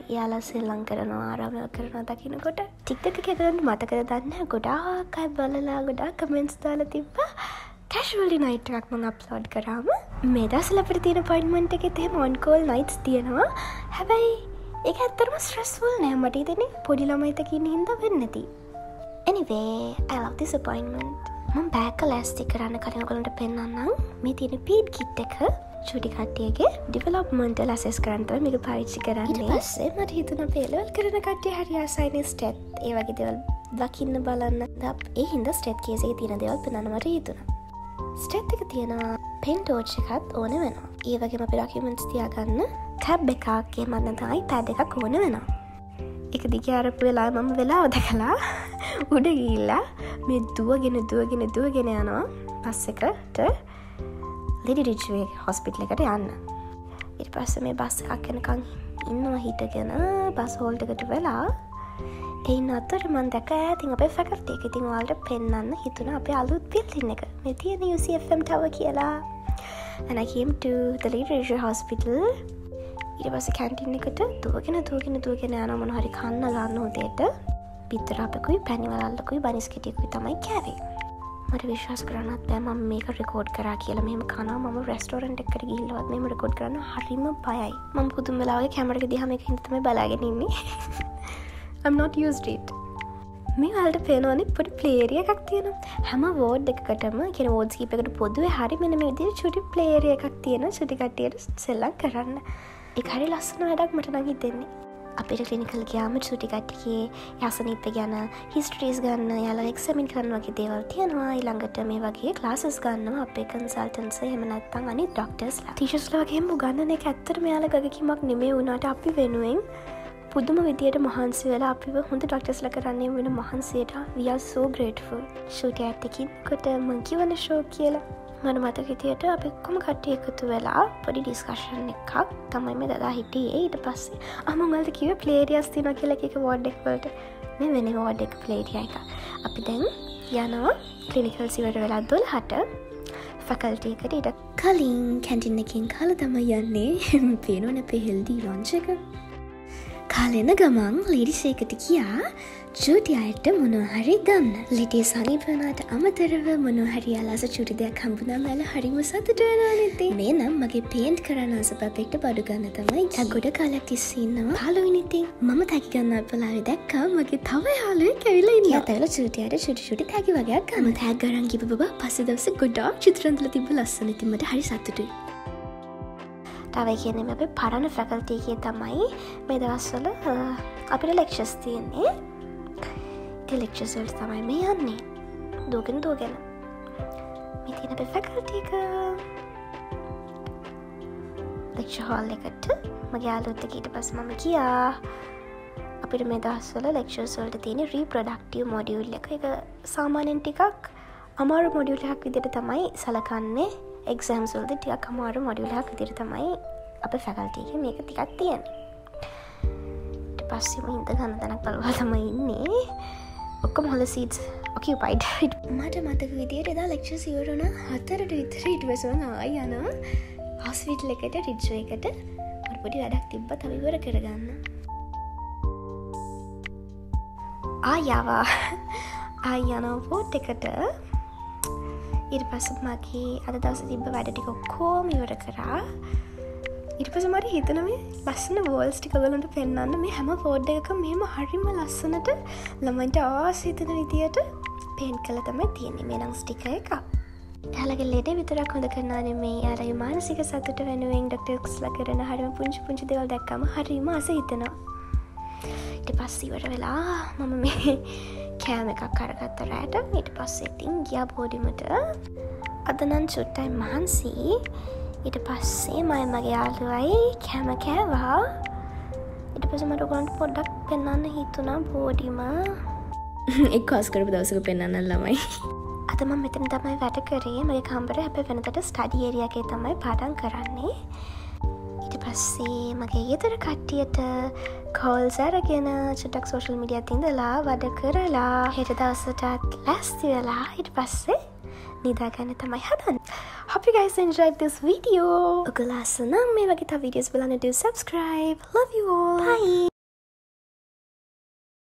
යාලා සෙල්ලම් කරනවා ආරාමයක් කරනවා දකින්නකොට TikTok එකේ කරන්න මතකද දන්නේ නැහැ ගොඩාක් අය බලලා ගොඩාක් කමෙන්ට්ස් දාලා තිබ්බා casually night එකක් මම අප්ලෝඩ් කරාම මේ දවස්වල අපිට තියෙන appointment එකෙත් එහෙම on call nights තියෙනවා හැබැයි ඒක ඇත්තටම stressful නෑ මට හිතෙන්නේ පොඩි ළමයිත් එක්ක ඉන්න හින්දා වෙන්නේ නැති anyway I love this appointment මම බෑග් එක ලෑස්ති කරන්න කලින් ඔයගොල්ලන්ට පෙන්නන්නම් මේ තියෙන පීඩ් කිට් එක චුටි කට්ටියගේ ඩෙවලොප්මන්ටල් ඇසෙස් කරන්න තමයි මේක පාවිච්චි කරන්නේ. ඊට පස්සේ මට හිතුණා පෙළවල් කරන කට්ටිය හරි ආසයිනේ ස්ටෙට් ඒ වගේ දේවල් දකින්න බලන්න. ඒ හින්දා ස්ටෙට් කේස් එකේ තියෙන දේවල් පෙන්වන්න මට හිතුණා. ස්ටෙට් එක තියෙනවා පෙන් ටෝච් එකත් ඕන වෙනවා. ඒ වගේම අපේ ඩොකියුමන්ට්ස් තියාගන්න ටැබ් එකක් එහෙම නැත්නම් iPad එකක් ඕන වෙනවා. ඒක දිගේ අරපු වෙලාව මම වෙලාව දැකලා උඩ ගිහිල්ලා මේ දුවගෙන යනවා බස් එකට ලෙඩි රිච්වේ හොස්පිටල් එකට යන්න. ඊට පස්සේ මේ බස් එකක් යනකම් ඉන්නවා හිටගෙන බස් හෝල්ඩ් එකට වෙලා ඒ ඉන්න අතර මම දැක්කා ඈතින් අපේ ෆැකල්ටි එක. ඉතින් ඔයාලට පෙන්නන්න හිතුණා අපේ අලුත් බිල්ඩින් එක. මේ තියෙන UCFM Tower කියලා. And I came to the Lady Ridgeway Hospital. ඊට පස්සේ කැන්ටින් එකට දුවගෙන යනවා මොන හරි කන්න ගන්න උදේට. පිටර අපකුයි පැණි වලල්ලකුයි බනිස් කෙටියකුයි තමයි කෑවේ. මට විශ්වාස කරන්නත් බෑ මම මේක රෙකෝඩ් කරා කියලා. මෙහෙම කනවා මම රෙස්ටෝරන්ට් එකකට ගිහිල්ලවත් මෙහෙම රෙකෝඩ් කරන්න හරිම බයයි. මම පුදුම වෙලාවක කැමරා එක දිහා මේක හින්දා තමයි බලාගෙන ඉන්නේ. I'm not used it. මේ වලට පේනවනේ පොඩි ප්ලේ ඒරියා එකක් තියෙනවා. හැම වෝඩ් එකකටම කියන වෝඩ්ස් කීප එකට පොදුවේ හරි මෙන්න මේ විදිහට චුටි ප්ලේ ඒරියා එකක් තියෙනවා. චුටි කට්ටියට සෙල්ලම් කරන්න. ඒක හරි ලස්සන වැඩක් මට නම් හිතෙන්නේ. අපිට ක්ලිනිකල් ගියාම චුටි කට්ටියගේ යසනීප ගැන හිස්ටරිස් ගන්න යාලා එක්සැමින් කරන වගේ දේවල් තියෙනවා. ඊළඟට මේ වගේ ක්ලාසස් ගන්නවා අපේ කන්සල්ටන්ට්ස් එහෙම නැත්නම් අනිත් ඩොක්ටර්ස්ලා ටීචර්ස්ලා වගේම උගන්වන එක ඇත්තටම යාලා ගගකීමක් නෙමෙයි වුණාට අපි වෙනුවෙන් පුදුම විදියට මහන්සි වෙලා අපිව හොඳ ඩොක්ටර්ස්ලා කරන්නේ වෙන මහන්සියට we are so grateful. Shoot එකකින් කොට මං කියවන ෂෝ කියලා මට මතක හිටියට අපි කොහොම කට්ටිය එකතු වෙලා පොඩි ඩිස්කෂන් එකක් තමයි මේ දදා හිටියේ. ඊට පස්සේ මම ඔයාලට කිව්වේ ප්ලේ ඒරියාස් තියෙනවා කියලා එක වෝඩ් එක වලට. මේ වෙන වෝඩ් එක ප්ලේ ඒරියා එක. අපි දැන් යනවා ක්ලිනිකල්ස් ඉවර වෙලා 12ට ෆැකල්ටි එකට. ඊට කලින් කැන්ටින් එකකින් කාලා තමයි යන්නේ. පේනවනේ අපේ හෙල්දි ලන්ච් එක. කාලෙන ගමන් ලේඩිස් එකට කියා චූටි අයට මොනවා හරි ගන්න. ලෙඩේ සනීප වුණාට අමතරව මොනවා හරි යාලාස චූටි දෙයක් හම්බුනම යාලා හරිම සතුටු වෙනවා නේද? මේ නම් මගේ පේන්ට් කරන අසපපෙක්ට බඩු ගන්න තමයි. යා ගොඩ කාලයක් තිස්සේ ඉන්නවා. හාලෝවින් ඉතින් මම තැගි ගන්න අපලාවේ දැක්කා මගේ තව යාළුවෙක් ඇවිල්ලා ඉන්නවා. යා තවල චූටි අයට චූටි තැගි වගේක් ගන්න. මම තැග් ගරන් ගිහපු බබා පස්සේ දවසේ ගොඩාක් චිත්‍රන්තල තිබ්බ ලස්සන. ඉතින් මට හරි සතුටුයි. තව කියන්නේ මේ අපේ පරණ ෆැකල්ටි එකේ තමයි මේ දවස්වල අපිට ලෙක්චර්ස් තියෙන්නේ. ඒ ලෙක්චර්ස් වලට තමයි මේ යන්නේ. දුවගෙන මේ තියෙන අපේ ෆැකල්ටි එක ලෙක්චර් හෝල් එකට මගේ යාළුවොත් එක්ක ඊට පස්සේ මම ගියා. අපිට මේ දවස්වල ලෙක්චර්ස් වලට තියෙන රීප්‍රොඩක්ටිව් මොඩියුල් එක. ඒක සාමාන්‍යයෙන් ටිකක් අමාරු මොඩියුල් එකක් විදිහට තමයි සලකන්නේ. එක්සෑම්ස් වලදී ටිකක් අමාරු මොඩියුල් එකක් විදිහට තමයි අපේ ෆැකල්ටි එකේ මේක ටිකක් තියෙන්නේ. ඊට පස්සේ මම ඉඳ ගන්න තැනක් බලලා තමයි ඉන්නේ. ඔක්කොම හොඳ සීට්ස් ඔකියුපයිඩ්. මට මතක විදියට එදා ලෙක්චර්ස් ඉවර වුණා 4ට විතර. ඊට පස්සේ මම ආයි යනවා හොස්පිටල් එකට රිජ්වේ එකට. මට පොඩි වැඩක් තිබ්බා තව ඉවර කරගන්න. ආයි යනවා වෝට් එකට. ඊට පස්සේ මගේ අද දවසේ තිබ්බ වැඩ ටික ඔක්කොම ඉවර කරා. ඊට පස්සේ මට හිතුණා මේ ලස්සන වෝල්ස් ටික ඔයගලන්ට පෙන්වන්න. මේ හැම වෝඩ් එකකම මෙහෙම හරිම ලස්සනට ළමයින්ට ආසයි හිතෙන විදියට පේන්ට් කරලා තමයි තියෙන්නේ. මේ නම් ස්ටිකර් එකක්. එයාලගේ ලෙඩේ විතරක් හොඳ කරනවා නෙමෙයි. එයාලගේ මානසික සතුට වෙනුවෙන් ඩොක්ටර්ස්ලා කරන හරිම පුංචි දේවල් දැක්කම හරිම ආස හිතෙනවා. ඊට පස්සේ ඉවර වෙලා මම මේ කෑම එකක් අරගත්ත රැට. ඊට පස්සේ ඉතින් ගියා බෝඩිමට. අද නම් චුට්ටයි මහන්සි. ඊට පස්සේ මම මගේ යාළුවයි කෑම කෑවා. ඊට පස්සේ මට ඔයගොල්ලන්ට පොඩ්ඩක් පෙන්වන්න හිතුණා බෝඩිම. එක් කාස් කරපු දවසක පෙන්වන්න ළමයි. අද මම මෙතන තමයි වැඩ කරේ. මගේ කම්බරේ හැබැයි වෙනතට ස්ටඩි ඒරියා එකේ තමයි පාඩම් කරන්නේ. ඊට පස්සේ මගේ ඊතර කට්ටියට කෝල්ස් අරගෙන චුට්ටක් සෝෂල් මීඩියාත් ඉඳලා වැඩ කරලා හෙට දවසටත් ලෑස්ති වෙලා ඊට පස්සේ නිදාගන්න තමයි හදන්නේ. Hope you guys enjoyed this video. ඔයගොල්ලෝ අසනම් මේ වගේ තව videos බලන්න do subscribe. Love you all. Bye.